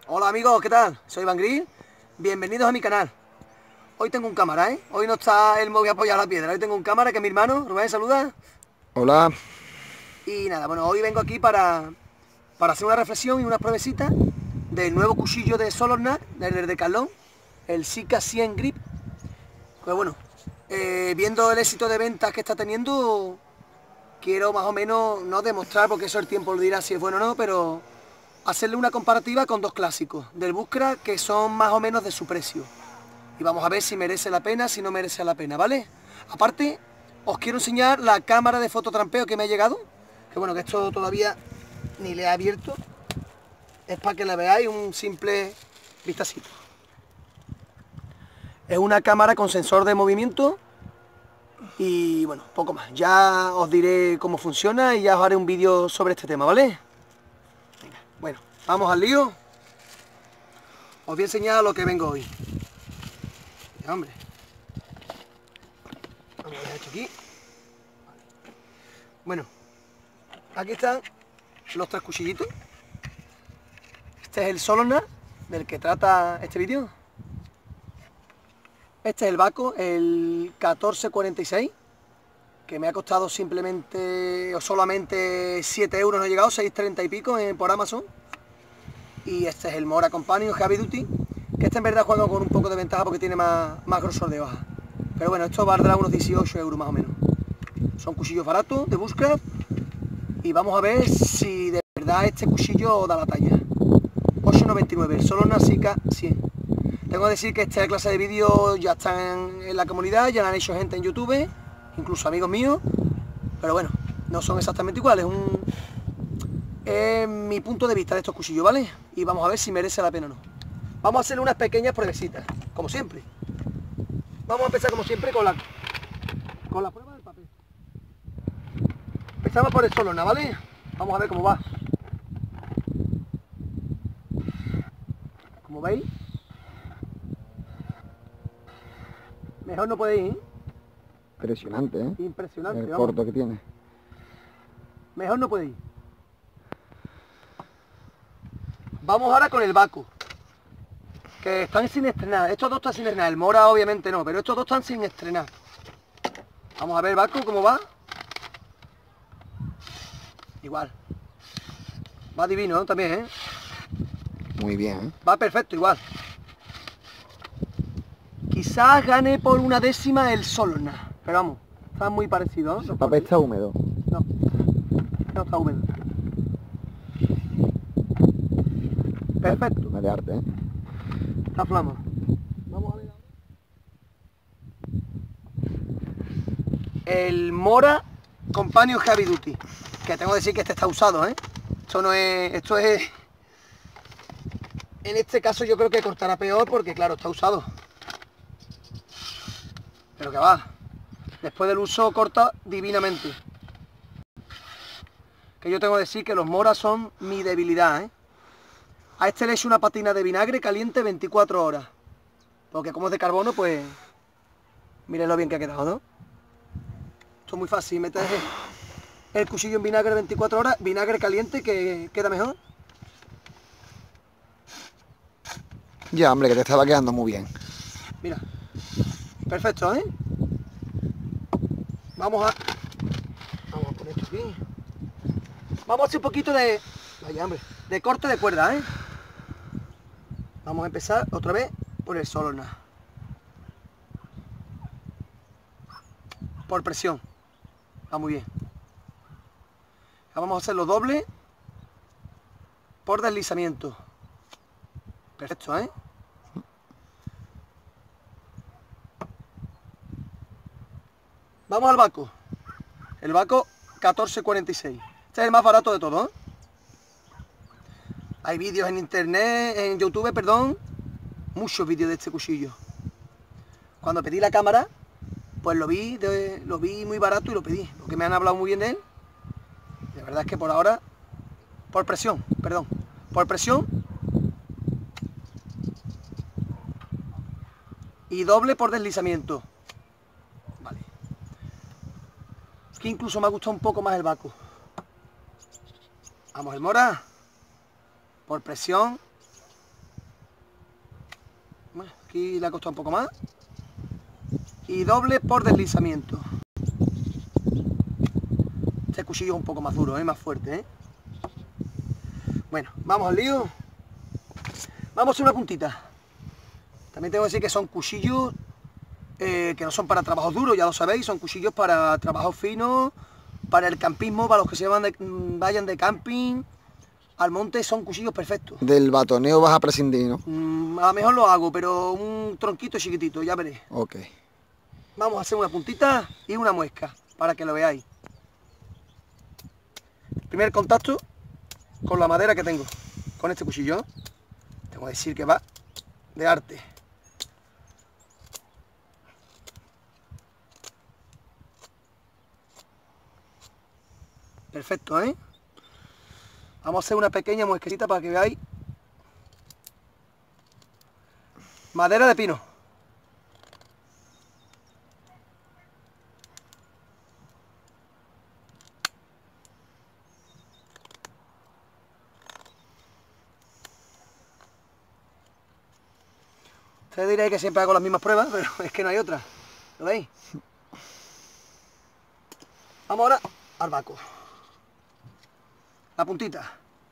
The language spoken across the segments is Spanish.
Hola amigos, ¿qué tal? Soy Iván Gris, bienvenidos a mi canal. Hoy tengo un cámara, ¿eh? Hoy no está el móvil apoyado a la piedra, hoy tengo un cámara que es mi hermano, Rubén, saluda. Hola, Y nada, bueno, hoy vengo aquí para hacer una reflexión y unas pruebecitas del nuevo cuchillo de Solorna, del Decathlon, el Sika 100 Grip. Pues bueno, viendo el éxito de ventas que está teniendo, quiero más o menos, no demostrar, porque eso el tiempo lo dirá si es bueno o no, pero hacerle una comparativa con dos clásicos del Buscra que son más o menos de su precio. Y vamos a ver si merece la pena, si no merece la pena, ¿vale? Aparte, os quiero enseñar la cámara de fototrampeo que me ha llegado, que bueno, que esto todavía ni le he abierto, es para que la veáis un simple vistacito. Es una cámara con sensor de movimiento y bueno, poco más. Ya os diré cómo funciona y ya os haré un vídeo sobre este tema, ¿vale? Venga, bueno, vamos al lío. Os voy a enseñar lo que vengo hoy. Ya, hombre. Vamos a dejar esto aquí. Bueno, aquí están los tres cuchillitos. Este es el Solorna del que trata este vídeo. Este es el Baco, el 1446, que me ha costado simplemente o solamente 7 euros, no he llegado, 6,30 y pico por Amazon. Y este es el Mora Companion Heavy Duty, que este en verdad juega con un poco de ventaja porque tiene más grosor de hoja. Pero bueno, esto valdrá unos 18 euros más o menos. Son cuchillos baratos de Bushcraft y vamos a ver si de verdad este cuchillo da la talla. 8,99, el Solorna Sika 100. Tengo que decir que esta clase de vídeos ya están en la comunidad, ya la han hecho gente en YouTube, incluso amigos míos, pero bueno, no son exactamente iguales, es mi punto de vista de estos cuchillos, ¿vale? Y vamos a ver si merece la pena o no. Vamos a hacerle unas pequeñas pruebecitas, como siempre. Vamos a empezar como siempre con la prueba del papel. Empezamos por el Solorna, ¿vale? Vamos a ver cómo va. Como veis, mejor no puede ir, ¿eh? impresionante, ¿eh? Impresionante, El vamos. corto que tiene. Mejor no puede ir. Vamos ahora con el Baco, que están sin estrenar. Estos dos están sin estrenar. El Mora obviamente no, pero estos dos están sin estrenar. Vamos a ver el Baco cómo va. Igual. Va divino, ¿no? También, ¿eh? Muy bien, ¿eh? Va perfecto, igual. Quizás gane por una décima el Solorna, pero vamos, están muy parecidos, ¿no? El papel está húmedo. No, no está húmedo. Perfecto. De arte, ¿eh? Está flama. Vamos a ver ahora. El Mora Companion Heavy Duty, que tengo que decir que este está usado, ¿eh? Esto no es... Esto es... En este caso yo creo que cortará peor porque claro, está usado. Pero que va. Después del uso corta divinamente. Que yo tengo que decir que los Mora son mi debilidad, ¿eh? A este le echo una patina de vinagre caliente 24 horas. Porque como es de carbono, pues... Miren lo bien que ha quedado, ¿no? Esto es muy fácil. Metes el cuchillo en vinagre 24 horas, vinagre caliente, que queda mejor. Ya, hombre, que te estaba quedando muy bien. Mira. Perfecto, ¿eh? Vamos a poner esto aquí. Vamos a hacer un poquito de... Vaya, hombre. De corte de cuerda, ¿eh? Vamos a empezar otra vez por el Solorna. Por presión. Va muy bien. Ahora vamos a hacerlo doble por deslizamiento. Perfecto, ¿eh? Vamos al Baco. El Baco 1446. Este es el más barato de todos, ¿eh? Hay vídeos en internet, en YouTube, perdón. Muchos vídeos de este cuchillo. Cuando pedí la cámara, pues lo vi muy barato y lo pedí. Porque me han hablado muy bien de él. De verdad es que por ahora, por presión, perdón. Por presión. Y doble por deslizamiento. Vale. Es que incluso me ha gustado un poco más el Baco. Vamos, el Mora. Por presión. Bueno, aquí le ha costado un poco más. Y doble por deslizamiento. Este cuchillo es un poco más duro, más fuerte, ¿eh? Bueno, vamos al lío. Vamos a hacer una puntita. También tengo que decir que son cuchillos que no son para trabajos duros, ya lo sabéis, son cuchillos para trabajos finos, para el campismo, para los que vayan de camping al monte, son cuchillos perfectos. Del batoneo vas a prescindir, ¿no? A lo mejor lo hago, pero un tronquito chiquitito, ya veréis. Ok. Vamos a hacer una puntita y una muesca, para que lo veáis. Primer contacto con la madera que tengo, con este cuchillo. Tengo que decir que va de arte. Perfecto, ¿eh? Vamos a hacer una pequeña muesquecita para que veáis. Madera de pino. Ustedes diréis que siempre hago las mismas pruebas, pero es que no hay otra. ¿Lo veis? Vamos ahora al baco. La puntita.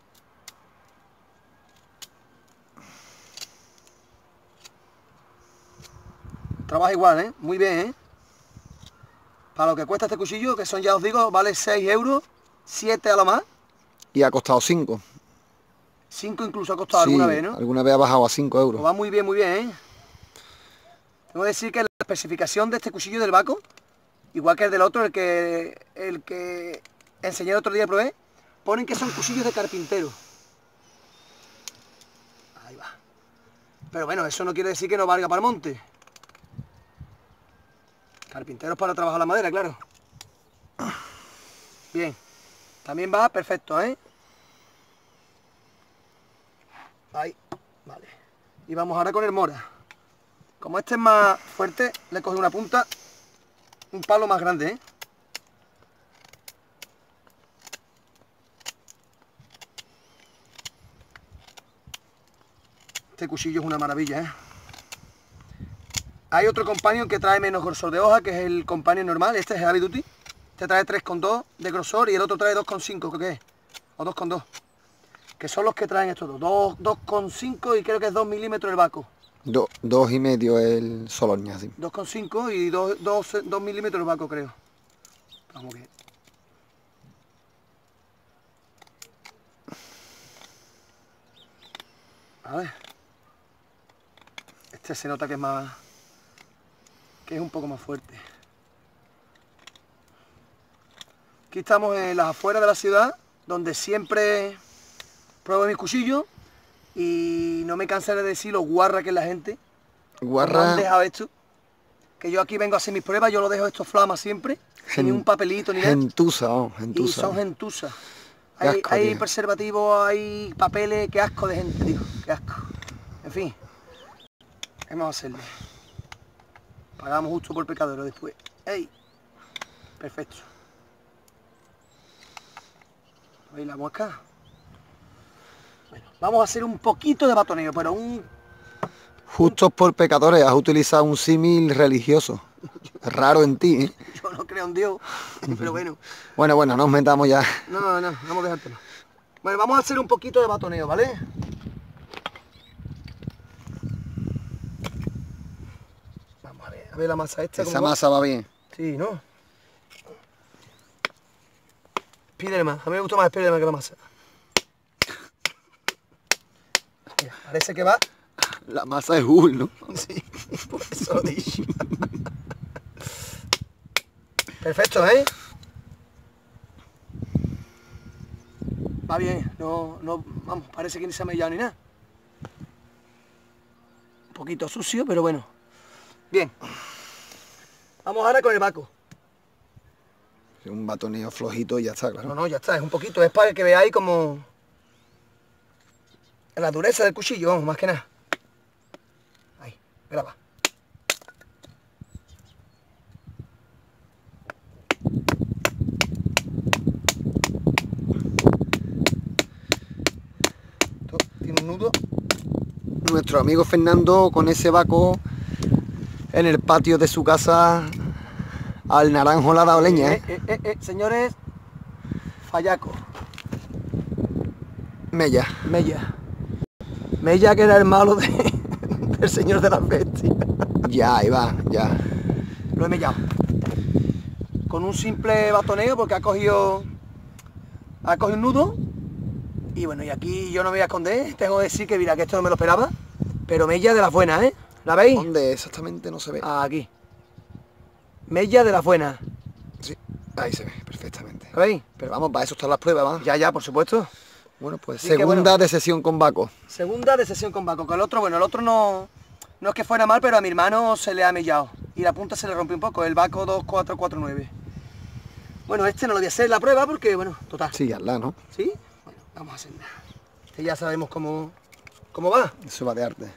Trabaja igual, ¿eh? Muy bien, ¿eh? Para lo que cuesta este cuchillo, que son, ya os digo, vale 6 euros, 7 a lo más. Y ha costado 5. 5 incluso ha costado Sí, alguna vez, ¿no? alguna vez ha bajado a 5 euros. Pues va muy bien, ¿eh? Tengo que decir que la especificación de este cuchillo del Baco, igual que el del otro, el que enseñé el otro día y probé, ponen que son cuchillos de carpintero. Ahí va. Pero bueno, eso no quiere decir que no valga para el monte. Carpinteros para trabajar la madera, claro. Bien. También va perfecto, ¿eh? Ahí. Vale. Y vamos ahora con el mora. Como este es más fuerte, le coge una punta, un palo más grande, ¿eh? Este cuchillo es una maravilla, ¿eh? Hay otro companion que trae menos grosor de hoja, que es el companion normal. Este es Heavy Duty. Este trae 3,2 de grosor y el otro trae 2,5, creo que es. O 2,2. Que son los que traen estos dos. 2,5 y creo que es 2 milímetros el Baco. 2,5 el Solorña, sí. 2,5 y 2 milímetros el Baco, creo. Vamos bien. A ver. Este se nota que es más... que es un poco más fuerte. Aquí estamos en las afueras de la ciudad, donde siempre pruebo mis cuchillos y no me cansaré de decir lo guarra que es la gente. Guarra. ¿Cómo han dejado esto? Que yo aquí vengo a hacer mis pruebas, yo lo dejo esto flama siempre, ni un papelito ni nada. Gentuza, oh, Y gentuza. son gentuzas. Qué Hay, asco, hay tío. preservativos, hay papeles, qué asco de gente, tío, qué asco. En fin, ¿qué vamos a hacerle? Pagamos justo por pecadero después. ¡Ey! Perfecto. ¿Veis la muesca? Bueno, vamos a hacer un poquito de batoneo, pero Justos por pecadores, has utilizado un símil religioso. Raro en ti, ¿eh? yo no creo en Dios, pero bueno. Bueno, no nos metamos ya. No, vamos a dejártelo. Bueno, vamos a hacer un poquito de batoneo, ¿vale? Vamos a ver la masa esta. Esa cómo va. masa va bien. Sí, ¿no? Spiderman, a mí me gusta más Spiderman que la masa. Mira, parece que va. La masa es Hulk, ¿no? Sí, por eso lo he dicho. Perfecto, ¿eh? Va bien, vamos, parece que ni se ha mellado ni nada. Un poquito sucio, pero bueno. Bien. Vamos ahora con el Baco. Un batoneo flojito y ya está, claro. No, ya está, es un poquito, es para que veáis como la dureza del cuchillo, vamos, más que nada. Ahí, graba. Esto tiene un nudo. nuestro amigo Fernando con ese baco en el patio de su casa al naranjo le ha dado leña, ¿eh? Señores, fallaco. Mella. Mella, que era el malo del señor de las bestias. Ya, ahí va, ya. Lo he mellado. Con un simple batoneo porque ha cogido un nudo. Y bueno, y aquí yo no me voy a esconder. Tengo que decir que mira, que esto no me lo esperaba. Pero mella de las buenas, ¿eh? ¿La veis? ¿Dónde exactamente no se ve? Aquí. Mella de las buenas. Sí, ahí se ve perfectamente. ¿La veis? Pero vamos, para eso están las pruebas, ¿va? Ya, por supuesto. Bueno, pues Así que segunda bueno. de sesión con Baco. Segunda de sesión con Baco. Con el otro, bueno, el otro no es que fuera mal, pero a mi hermano se le ha mellado. Y la punta se le rompió un poco, el Baco 2449. Bueno, este no lo voy a hacer la prueba porque, bueno, total. Sí, hazla, ¿no? ¿Sí? Bueno, vamos a hacerla. Este ya sabemos cómo va. Eso va de arte.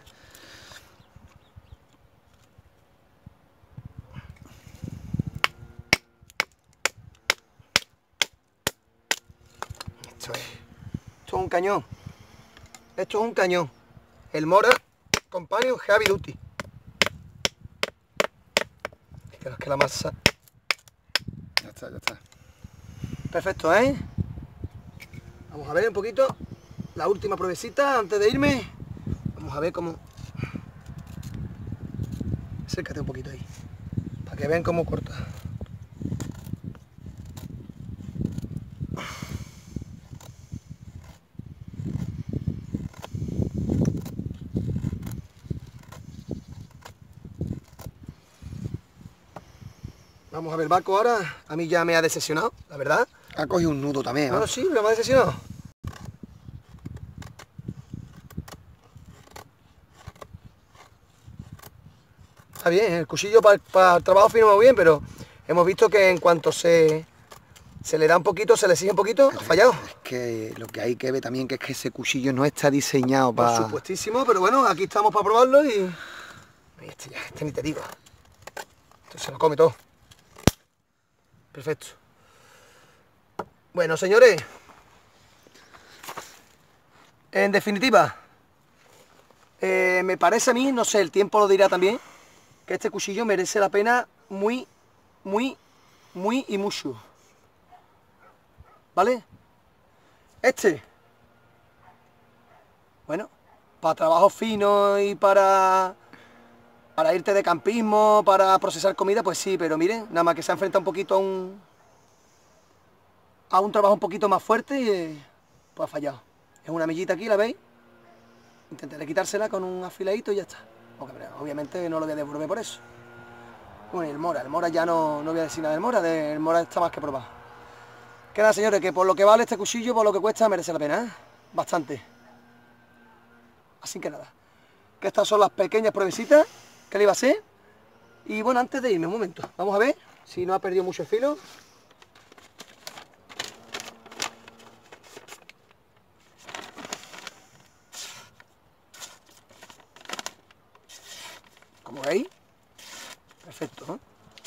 Esto es un cañón. Esto es un cañón. El Mora Companion Heavy Duty. Es que la masa... Ya está, ya está. Perfecto, ¿eh? Vamos a ver un poquito la última pruebecita antes de irme. Vamos a ver cómo... Acércate un poquito ahí, para que vean cómo corta. Vamos a ver Baco ahora. A mí ya me ha decepcionado, la verdad. Ha cogido un nudo también, ¿eh? Bueno, sí, me ha decepcionado. Está bien, el cuchillo para el trabajo fino va muy bien, pero hemos visto que en cuanto se le da un poquito, se le exige un poquito, ha fallado. Es que lo que hay que ver también que es que ese cuchillo no está diseñado para... Por supuestísimo, pero bueno, aquí estamos para probarlo y... Este ni te digo. Esto se lo come todo. Perfecto. Bueno, señores. En definitiva, me parece a mí, no sé, el tiempo lo dirá también, que este cuchillo merece la pena muy y mucho. ¿Vale? Bueno, para trabajo fino y para irte de campismo, para procesar comida, pues sí, pero miren, nada más que se ha enfrentado un poquito a un trabajo un poquito más fuerte y pues ha fallado. Es una millita aquí, ¿la veis? Intentaré quitársela con un afiladito y ya está. Porque, obviamente no lo voy a devolver por eso. Bueno, y el Mora ya no voy a decir nada del Mora está más que probado. Que nada, señores, que por lo que vale este cuchillo, por lo que cuesta, merece la pena, ¿eh? Bastante. Así que nada, que estas son las pequeñas pruebecitas que le iba a hacer. Y bueno, antes de irme, un momento, vamos a ver si no ha perdido mucho el filo. Como veis, perfecto, ¿no?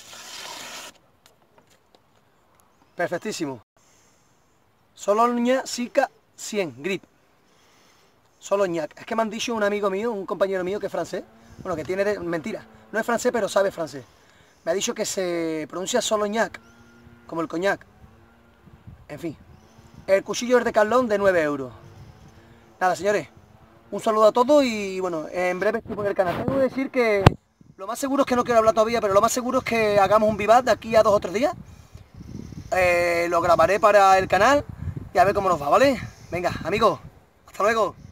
Perfectísimo. Soloña Sika 100 grip. Soloñac. Es que me han dicho un amigo mío, un compañero mío que es francés. Bueno, que tiene... Mentira. No es francés, pero sabe francés. Me ha dicho que se pronuncia Soloñac, como el coñac. En fin. El cuchillo es de Carlón de 9 euros. Nada, señores. Un saludo a todos y bueno, en breve estoy por el canal. Tengo que decir que lo más seguro es que no quiero hablar todavía, pero lo más seguro es que hagamos un vivat de aquí a 2 o 3 días. Lo grabaré para el canal y a ver cómo nos va, ¿vale? Venga, amigos, hasta luego.